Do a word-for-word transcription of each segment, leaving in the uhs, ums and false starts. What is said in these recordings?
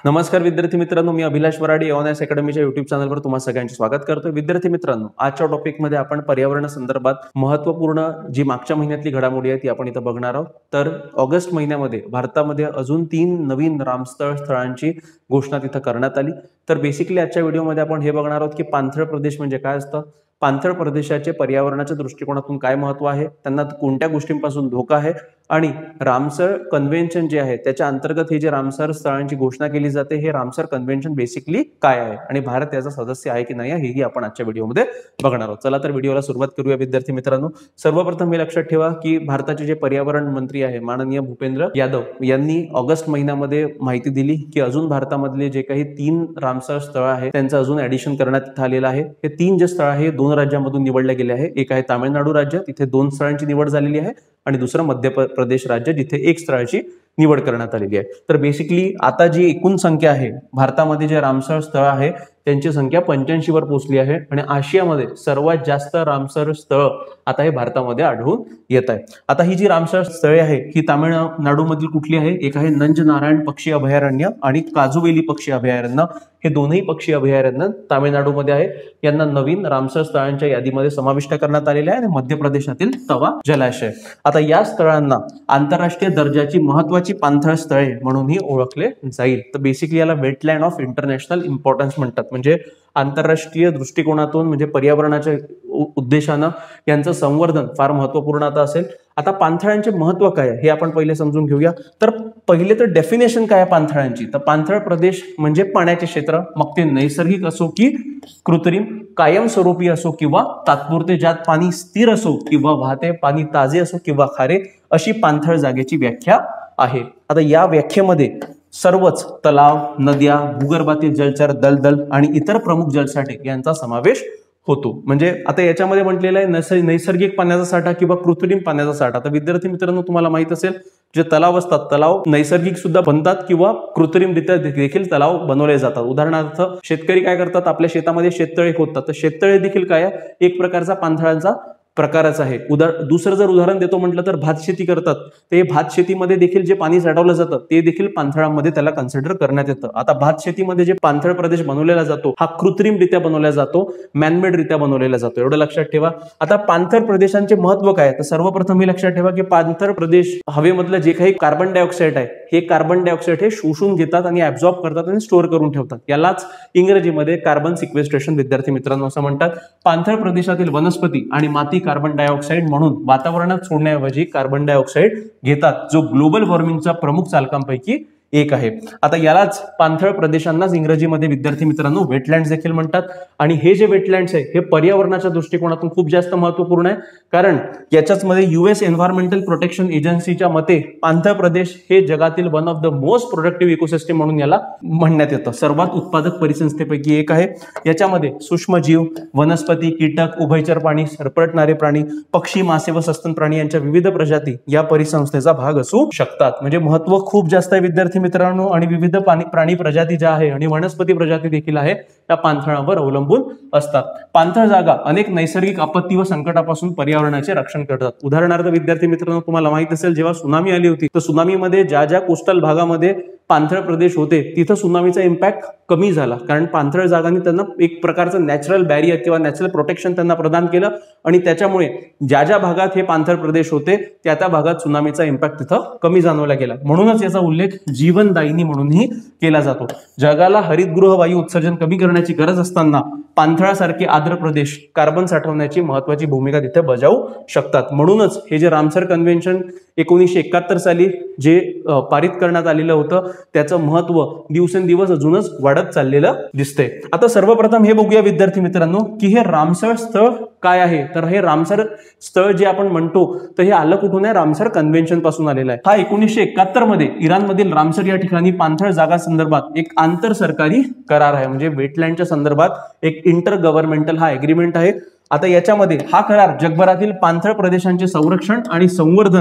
नमस्कार विद्यार्थी मित्रांनो, मी अभिलाष वराडी एओनएस अकॅडमीच्या युट्यूब चॅनलवर तुम्हा सगळ्यांचे स्वागत करतोय। विद्यार्थी मित्रांनो, आजच्या टॉपिकमध्ये आपण पर्यावरणासंदर्भात महत्त्वपूर्ण जी मागच्या महिन्यातली घडामोडी आहे ती आपण इथं बघणार आहोत। तर ऑगस्ट महिन्यामध्ये भारतामध्ये अजून तीन नवीन रामस्थळ स्थळांची घोषणा तिथं करण्यात आली। तर बेसिकली आजच्या व्हिडिओमध्ये आपण हे बघणार आहोत की पाणथळ प्रदेश म्हणजे काय असतं, पाणथळ प्रदेशाचे पर्यावरणाच्या दृष्टिकोनातून काय महत्त्व आहे, त्यांना कोणत्या गोष्टींपासून धोका आहे आणि रामसर कन्व्हेन्शन जे आहे त्याच्या अंतर्गत हे जे रामसर स्थळांची घोषणा केली जाते, हे रामसर कन्व्हेन्शन बेसिकली काय आहे आणि भारत याचा सदस्य आहे की नाही हेही आपण आजच्या व्हिडिओमध्ये बघणार आहोत। चला तर व्हिडिओला सुरुवात करूया विद्यार्थी मित्रांनो। सर्वप्रथम हे लक्षात ठेवा की भारताचे जे पर्यावरण मंत्री आहे माननीय भूपेंद्र यादव यांनी ऑगस्ट महिन्यामध्ये माहिती दिली की अजून भारतामधले जे काही तीन रामसर स्थळ आहे त्यांचं अजून ऍडिशन करण्यात आलेलं आहे। हे तीन जे स्थळ आहे दोन राज्यांमधून निवडले गेले आहे। एक आहे तामिळनाडू राज्य, तिथे दोन स्थळांची निवड झालेली आहे आणि दुसरं मध्य प्रदेश राज्य जिथे एक स्थळाची निवड करण्यात आलेली आहे। तर बेसिकली आता जी एकूण संख्या आहे भारतामध्ये जे रामसर स्थळ आहे त्यांची संख्या पंच्याऐंशी वर पोहोचली आहे आणि आशियामध्ये सर्वात जास्त रामसर स्थळ आता हे भारतामध्ये आढळून येत आहे। आता ही जी रामसर स्थळे आहे ही तामिळनाडू मधील कुठली आहे, एक आहे नंज नारायण पक्षी अभयारण्य आणि काजुवेली पक्षी अभयारण्य, हे दोनही पक्षी अभयारण्य तामिळनाडूमध्ये आहे। यांना नवीन रामसर स्थळांच्या यादीमध्ये समाविष्ट करण्यात आलेले आहे आणि मध्य प्रदेशातील तवा जलाशय। आता या स्थळांना आंतरराष्ट्रीय दर्जाची महत्वाची पाणथळ स्थळे म्हणूनही ओळखले जाईल। तर बेसिकली याला वेटलँड ऑफ इंटरनॅशनल इम्पॉर्टन्स म्हणतात, म्हणजे आंतरराष्ट्रीय दृष्टिकोनातून म्हणजे पर्यावरणाच्या उद्देशानं यांचं संवर्धन फार महत्वपूर्ण आता असेल। आता पाणथळांचे महत्व काय हे आपण पहिले समजून घेऊया। तर पहिले तर डेफिनेशन काय आहे पाणथळांची, तर पाणथळ प्रदेश म्हणजे पाण्याचे क्षेत्र, मग ते नैसर्गिक असो की कृत्रिम, कायमस्वरूपी असो किंवा तात्पुरते, ज्यात पाणी स्थिर असो किंवा वाहते पाणी ताजे असो किंवा खारे, अशी पाणथळ जागेची व्याख्या आहे। आता या व्याख्येमध्ये सर्वच तलाव, नद्या, भूगर्भातील जलचर, दलदल आणि इतर प्रमुख जलसाठे यांचा समावेश होतो। म्हणजे आता याच्यामध्ये म्हटलेलं आहे नैसर्गिक पाण्याचा साठा किंवा कृत्रिम पाण्याचा साठा। तर विद्यार्थी मित्रांनो, तुम्हाला माहित असेल जे तलाव असतात, तलाव नैसर्गिक सुद्धा बनतात किंवा कृत्रिमरित्या देखील तलाव बनवले जातात। उदाहरणार्थ शेतकरी काय करतात, आपल्या शेतामध्ये शेततळे खोदतात, तर शेततळे देखील काय एक प्रकारचा पाणथळांचा प्रकारच आहे। उदाहरण दुसरं जर उदाहरण देतो म्हटलं तर भात शेती करतात, ते भात शेतीमध्ये देखील जे पाणी साठवलं जातं ते देखील पाणथळांमध्ये त्याला कन्सिडर करण्यात येतं। आता भात शेतीमध्ये जे पाणथळ प्रदेश बनवलेला जातो हा कृत्रिमरित्या बनवला जातो, मॅनमेड रित्या बनवलेला जातो, एवढं लक्षात ठेवा। आता पाणथळ प्रदेशांचे महत्व काय, तर सर्वप्रथम हे लक्षात ठेवा की पाणथळ प्रदेश हवेमधलं जे काही कार्बन डायऑक्साईड आहे हे कार्बन डायऑक्साईड हे शोषून घेतात आणि ऍब्झॉर्ब करतात आणि स्टोअर करून ठेवतात, यालाच इंग्रजीमध्ये कार्बन सिक्वेस्ट्रेशन विद्यार्थी मित्रांनो असं म्हणतात। पाणथळ प्रदेशातील वनस्पती आणि माती कार्बन डायऑक्साईड म्हणून वातावरणात सोडण्याऐवजी कार्बन डायऑक्साईड घेतात, जो ग्लोबल वॉर्मिंगचा प्रमुख चालकांपैकी एक आहे। आता यालाच पाणथळ प्रदेशांनाच इंग्रजीमध्ये विद्यार्थी मित्रांनो वेटलँड्स देखील म्हणतात। आणि हे जे वेटलँड्स आहे हे पर्यावरणाच्या दृष्टिकोनातून खूप जास्त महत्वपूर्ण आहे, कारण याच्याच मध्ये युएस एन्व्हायरमेंटल प्रोटेक्शन एजन्सीच्या मते पाणथळ प्रदेश हे जगातील one of the most productive ecosystem म्हणून याला म्हणण्यात येतं, सर्वात उत्पादक परिसंस्थेपैकी एक आहे। याच्यामध्ये सूक्ष्मजीव, वनस्पती, कीटक, उभयचर प्राणी, सरपटणारे प्राणी, पक्षी, मासे व सस्तन प्राणी यांच्या विविध प्रजाती या परिसंस्थेचा भाग असू शकतात। म्हणजे महत्व खूप जास्त आहे विद्यार्थी मित्रांनो, आणि विविध प्राणी प्रजाती ज्या आहे आणि वनस्पती प्रजाती देखील आहे त्या पाणथळावर अवलंबून असतात। पाणथळ जागा अनेक नैसर्गिक आपत्ती व संकटापासून पर्यावरणाचे रक्षण करतात। उदाहरणार्थ विद्यार्थी मित्रांनो, तुम्हाला माहित असेल जेव्हा सुनामी आली होती तर सुनामीमध्ये ज्या ज्या कोस्टल भागामध्ये पाणथळ प्रदेश होते तिथं सुनामीचा इम्पॅक्ट कमी झाला, कारण पाणथळ जागांनी त्यांना एक प्रकारचं नॅचरल बॅरियर किंवा नॅचरल प्रोटेक्शन त्यांना प्रदान केलं आणि त्याच्यामुळे ज्या ज्या भागात हे पाणथळ प्रदेश होते त्या त्या भागात सुनामीचा इम्पॅक्ट तिथं कमी जाणवला गेला। म्हणूनच याचा उल्लेख जीवनदायिनी म्हणूनही केला जातो। जगाला हरितगृह वायू उत्सर्जन कमी करण्याची गरज असताना पाणथळासारखे आर्द्र प्रदेश कार्बन साठवण्याची महत्वाची भूमिका तिथे बजावू शकतात। म्हणूनच हे जे रामसर कन्व्हेन्शन एकोणीसशे एकाहत्तर साली जे पारित करण्यात आलेलं होतं त्याचं महत्व दिवसेंदिवस अजूनच वाढत चाललेलं दिसतंय। आता सर्वप्रथम हे बघूया विद्यार्थी मित्रांनो की हे रामसर स्थळ काय आहे। तर हे रामसर स्थळ जे आपण म्हणतो तर हे आलं कुठून आहे, रामसर कन्व्हेन्शन पासून आलेलं आहे। हा एकोणीसशे एकाहत्तर मध्ये इराणमधील रामसर या ठिकाणी पाणथळ जागा संदर्भात एक आंतर सरकारी करार आहे, म्हणजे वेटलँडच्या संदर्भात एक इंटर गव्हर्नमेंटल हा एग्रीमेंट आहे। आता याच्यामध्ये हा करार जगभरातील पाणथळ प्रदेशांचे संरक्षण आणि संवर्धन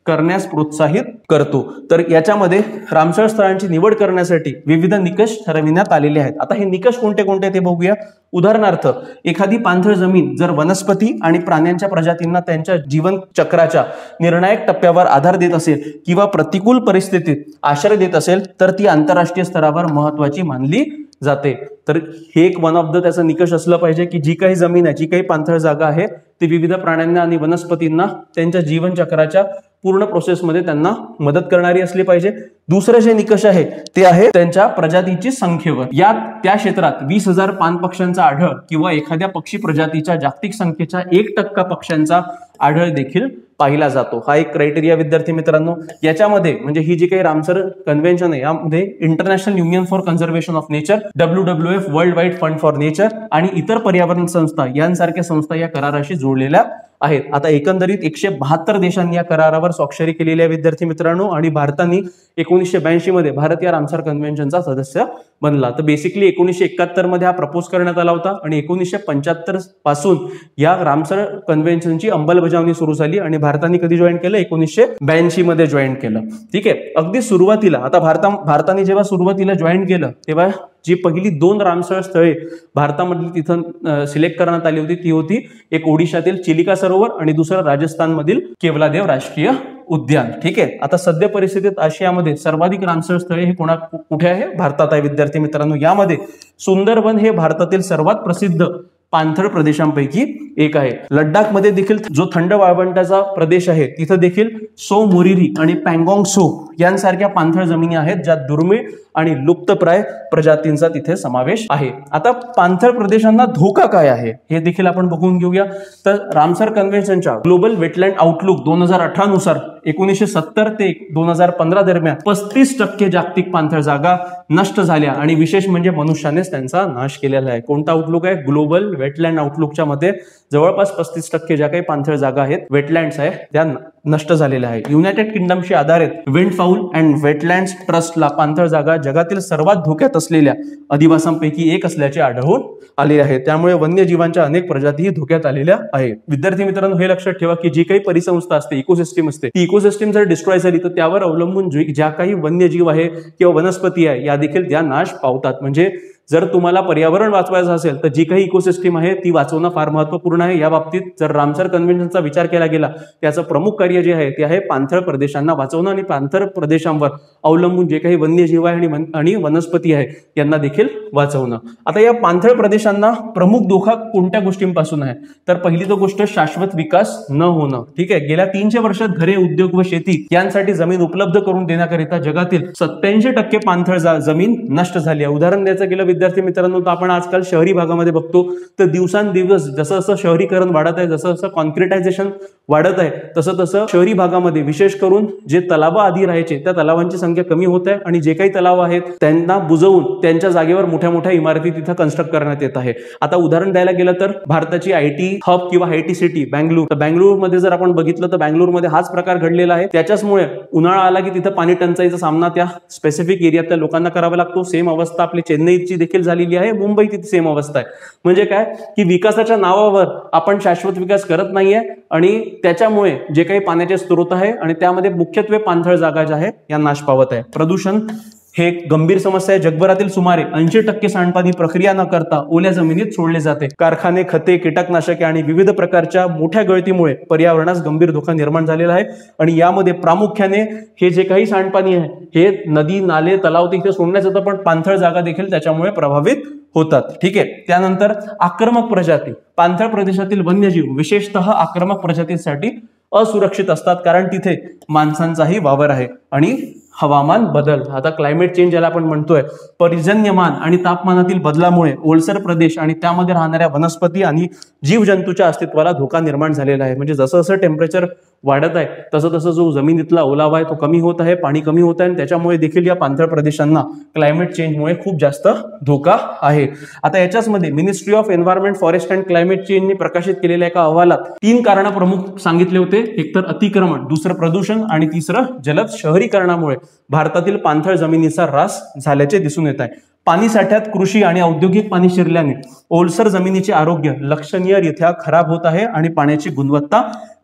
करण्यास प्रोत्साहित करतो। तर याच्यामध्ये रामसर स्थळांची निवड करण्यासाठी विविध निकष ठरविण्यात आलेले आहेत। आता हे निकष कोणते कोणते ते बघूया। उदाहरणार्थ, एखादी पाणथळ जमीन जर वनस्पती आणि प्राण्यांच्या प्रजातींना त्यांच्या जीवन चक्राच्या निर्णायक टप्प्यावर आधार देत असेल किंवा प्रतिकूल परिस्थितीत आश्रय देत असेल तर ती आंतरराष्ट्रीय स्तरावर महत्त्वाची मानली जाते। तर हे एक वन ऑफ द त्याचा निकष असलं पाहिजे की जी काही जमीन आहे, जी काही पाणथळ जागा आहे ती विविध प्राण्यांना आणि वनस्पतींना त्यांच्या जीवन चक्राच्या पूर्ण प्रोसेसमध्ये त्यांना मदत करणारी असली पाहिजे। दुसरे जे निकष आहे ते आहे त्यांच्या प्रजातीची संख्येवर। यात त्या क्षेत्रात वीस हजार पान पक्ष्यांचा आढळ किंवा एखाद्या पक्षी प्रजातीच्या जागतिक संख्येच्या एक टक्का पक्ष्यांचा आढळ देखील पाहिला जातो। हा एक क्रायटेरिया विद्यार्थी मित्रांनो। याच्यामध्ये म्हणजे ही जी काही रामसर कन्व्हेन्शन आहे यामध्ये International Union for Conservation of Nature, W W F World Wide Fund for Nature आणि इतर पर्यावरण संस्था यांसारख्या संस्था या कराराशी जोडलेल्या आहेत। आता एकंदरीत एकशे बहात्तर देशांनी या करारावर स्वाक्षरी केलेली आहे विद्यार्थी मित्रांनो आणि भारताने एकोणीसशे ब्याऐंशी मध्ये भारत या रामसर कन्व्हेन्शनचा सदस्य बनला। तर बेसिकली एकोणीसशे एकाहत्तर मध्ये हा प्रपोज करण्यात आला होता आणि एकोणीसशे पंच्याहत्तर पासून या रामसर कन्व्हेन्शनची अंमलबजावणी सुरू झाली आणि भारताने कधी जॉईन केलं? एकोणीसशे ब्याऐंशी मध्ये जॉईन केलं। ठीक आहे, अगदी सुरुवातीला आता भारता भारताने जेव्हा सुरुवातीला जॉईन केलं तेव्हा जी पहिली दोन रामसर स्थळे भारतामधली तिथं सिलेक्ट करण्यात आली होती ती होती एक ओडिशातील चिलिका सरोवर आणि दुसरं राजस्थानमधील केवलादेव राष्ट्रीय उद्यान। ठीक आहे, आता सध्या परिस्थितीत आशियामध्ये सर्वाधिक रामसर स्थळे हे कोणा कुठे आहे? भारतात आहे विद्यार्थी मित्रांनो। यामध्ये सुंदरबन हे भारतातील सर्वात प्रसिद्ध पाणथळ प्रदेशांपैकी एक आहे। लडाख मध्ये देखील जो थंड वाळवंटाचा प्रदेश आहे तिथे देखील सो मोरिरी आणि पँगॉंग सो यांसारख्या पाणथळ जमिनी आहेत ज्यात दुर्मिळ आणि लुप्तप्राय प्रजातींचा तिथे समावेश आहे। आता पाणथळ प्रदेशांना धोका काय आहे हे देखील आपण बघून घेऊया। तर रामसर कन्व्हेन्शनच्या ग्लोबल वेटलँड आउटलुक दोन हजार अठरा नुसार एकोणीसशे सत्तर ते दोन हजार पंधरा दरम्यान पस्तीस टक्के जागतिक पाणथळ जागा नष्ट झाल्या आणि विशेष म्हणजे मनुष्यानेच त्यांचा नाश केलेला आहे। कोणता आउटलुक आहे? ग्लोबल वेटलँड आउटलुकच्या मध्ये जवळपास पस्तीस टक्के ज्या काही पाणथळ जागा आहेत, वेटलँड्स आहे, त्या नष्ट झालेल्या आहे। युनायटेड किंगडमशी आधारित विंड फाउल अँड वेटलँड्स ट्रस्टला पाणथळ जागा जगातील सर्वात धोक्यात असलेल्या अधिवासांपैकी एक असल्याचे आढळून आले आहे। त्यामुळे वन्यजीवांच्या अनेक प्रजातीही धोक्यात आलेल्या आहेत। विद्यार्थी मित्रांनो, हे लक्षात ठेवा की जी काही परिसंस्था असते, इकोसिस्टीम असते, ती इकोसिस्टीम जर डिस्ट्रॉय झाली तर त्यावर अवलंबून ज्या काही वन्यजीव आहे किंवा वनस्पती आहे या देखील त्या नाश पावतात। म्हणजे जर तुम्हाला पर्यावरण वाचवायचं असेल तर जी काही इकोसिस्टीम आहे ती वाचवणं फार महत्त्वपूर्ण आहे। या बाबतीत जर रामसर कन्व्हेन्शनचा विचार केला गेला त्याचं प्रमुख कार्य जे आहे ते आहे पाणथळ प्रदेशांना वाचवणं आणि पाणथळ प्रदेशांवर अवलंबून जे काही वन्यजीव आहे आणि वनस्पती आहे यांना देखील वाचवणं। आता या पाणथळ प्रदेशांना प्रमुख धोका कोणत्या गोष्टींपासून आहे? तर पहिली तो गोष्ट शाश्वत विकास न होणं। ठीक आहे, गेल्या तीनशे वर्षात घरे, उद्योग व शेती यांसाठी जमीन उपलब्ध करून देण्याकरिता जगातील सत्याऐंशी टक्के पाणथळ जमीन नष्ट झाली आहे। उदाहरण द्यायचं गेलं विद्यार्थी मित्रांनो तर आपण आजकाल शहरी भागामध्ये बघतो तर दिवसांदिवस जसं जसं शहरीकरण वाढत आहे, जसं जसं कॉन्क्रिटायझेशन वाढत आहे, तसं तसं शहरी भागामध्ये विशेष करून जे तलाव आधी राहायचे त्या तलावांची संख्या कमी होत आहे आणि जे काही तलाव आहेत त्यांना बुजवून त्यांच्या जागेवर मोठ्या मोठ्या इमारती तिथं कन्स्ट्रक्ट करण्यात येत आहे। आता उदाहरण द्यायला गेलं तर भारताची आयटी हब किंवा आयटी सिटी बँगलोर, तर बँगलोरमध्ये जर आपण बघितलं तर बँगलोरमध्ये हाच प्रकार घडलेला आहे। त्याच्याचमुळे उन्हाळा आला की तिथं पाणी टंचाईचा सामना त्या स्पेसिफिक एरियातल्या लोकांना करावा लागतो। सेम अवस्था आपली चेन्नईची देखील झालेली आहे, मुंबईत ती सेम अवस्था आहे। म्हणजे काय की विकासाच्या नावावर आपण शाश्वत विकास करत नाहीये आणि त्याच्यामुळे जे काही पाण्याचे स्रोत आहे आणि त्यामध्ये मुख्यत्वे पाणथळ जागा ज्या आहे या नाश पावत आहे। प्रदूषण हे एक गंभीर समस्या आहे। जगभरातील सुमारे ऐंशी टक्के सांडपाणी प्रक्रिया न करता ओल्या जमिनीत सोडले जाते। कारखाने, खते, कीटकनाशके आणि विविध प्रकारच्या मोठ्या गळतीमुळे पर्यावरणास गंभीर धोका निर्माण झालेला आहे आणि यामध्ये प्रामुख्याने हे जे काही सांडपाणी आहे हे नदी, नाले, तलाव तिथे सोडण्यात येतं, पण पाणथळ जागा देखील त्याच्यामुळे प्रभावित होतात। ठीक आहे, त्यानंतर आक्रमक प्रजाती, पाणथळ प्रदेशातील वन्यजीव विशेषतः आक्रमक प्रजातींसाठी असुरक्षित असतात कारण तिथे माणसांचाही वावर आहे आणि हवामान बदल, आता क्लायमेट चेंज ज्याला आपण म्हणतोय, पर्जन्यमान आणि तापमानातील बदलामुळे ओलसर प्रदेश आणि त्यामध्ये राहणाऱ्या वनस्पती आणि जीवजंतूच्या अस्तित्वाला धोका निर्माण झालेला आहे। म्हणजे जसं जसं टेम्परेचर वाढत आहे तसं तसं जो जमिनीतला ओलावा आहे तो कमी होत आहे, पाणी कमी होत आहे आणि त्याच्यामुळे देखील या पाणथळ प्रदेशांना क्लायमेट चेंजमुळे खूप जास्त धोका आहे। आता याच्याच मध्ये Ministry of Environment, Forest and Climate चेंजने प्रकाशित केलेल्या एका अहवालात तीन कारण प्रमुख सांगितले होते। एकतर अतिक्रमण, दुसरं प्रदूषण आणि तिसरं जलद शहरीकरणामुळे भारतातील पाणथळ जमिनीचा ऱ्हास झाल्याचे दिसून येत आहे। पाणी साठ्यात कृषी आणि औद्योगिक पाणी शिरल्याने ओलसर जमिनीचे आरोग्य लक्षणीयरित्या खराब होत आहे आणि पाण्याची गुणवत्ता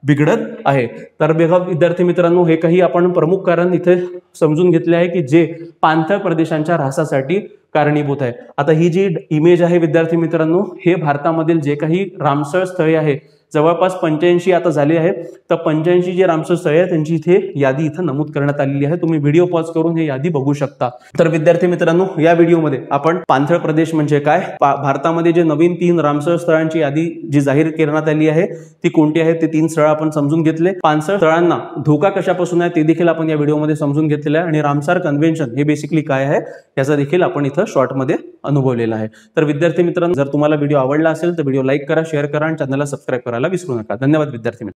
बिघडत आहे। तर बघा विद्यार्थी मित्रांनो, हे काही आपण प्रमुख कारण इथे समजून घेतले आहे की जे पाणथळ प्रदेशांच्या ऱ्हासासाठी कारणीभूत आहे। आता ही जी इमेज आहे विद्यार्थी मित्रांनो, हे भारतामधील जे काही रामसर स्थळे आहे जवळपास पंच्याऐंशी आता झाले आहे, तर पंच्याऐंशी जे रामसर स्थळे आहेत त्यांची इथे यादी इथे नमूद करण्यात आलेली आहे। तुम्ही व्हिडिओ पॉज करून हे यादी बघू शकता। तर विद्यार्थी मित्रांनो, या व्हिडिओमध्ये आपण पाणथळ प्रदेश म्हणजे काय, भारतामध्ये जे नवीन तीन रामसर स्थळांची यादी जी जाहीर करण्यात आली आहे ती कोणती आहे ते तीन स्थळ आपण समजून घेतले। पाणथळ स्थळांना धोका कशापासून आहे ते देखील आपण या व्हिडिओमध्ये समजून घेतलेलं आहे आणि रामसर कन्व्हेन्शन हे बेसिकली काय आहे याचा देखील आपण इथं शॉर्टमध्ये अनुभवलेला आहे। तर विद्यार्थी मित्रांनो, जर तुम्हाला व्हिडिओ आवडला असेल तर व्हिडिओ लाईक करा, शेअर करा आणि चॅनलला सबस्क्राईब करायला विसरू नका। धन्यवाद विद्यार्थी मित्रांनो।